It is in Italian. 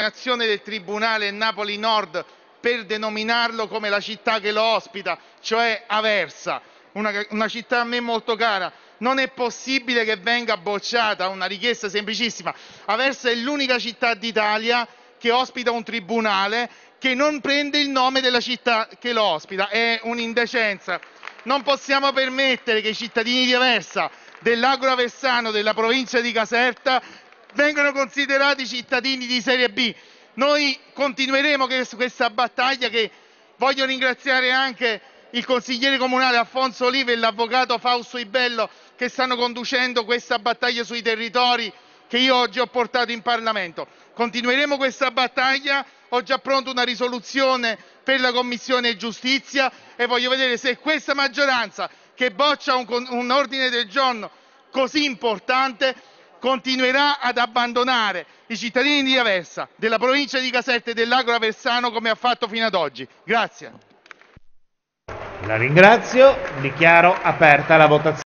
denominazione del Tribunale Napoli Nord per denominarlo come la città che lo ospita, cioè Aversa, una città a me molto cara. Non è possibile che venga bocciata una richiesta semplicissima. Aversa è l'unica città d'Italia che ospita un tribunale che non prende il nome della città che lo ospita. È un'indecenza. Non possiamo permettere che i cittadini di Aversa, dell'Agro Aversano, della provincia di Caserta vengano considerati cittadini di serie B. Noi continueremo questa battaglia, che voglio ringraziare anche il consigliere comunale Alfonso Oliva e l'avvocato Fausto Ibello che stanno conducendo questa battaglia sui territori che io oggi ho portato in Parlamento. Continueremo questa battaglia, ho già pronta una risoluzione per la Commissione Giustizia e voglio vedere se questa maggioranza che boccia un ordine del giorno così importante continuerà ad abbandonare i cittadini di Aversa, della provincia di Caserta e dell'Agro Aversano come ha fatto fino ad oggi. Grazie. La ringrazio, dichiaro aperta la votazione.